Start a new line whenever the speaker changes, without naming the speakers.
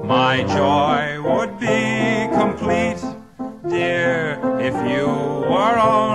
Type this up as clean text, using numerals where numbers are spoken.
My joy would be complete, dear, if you were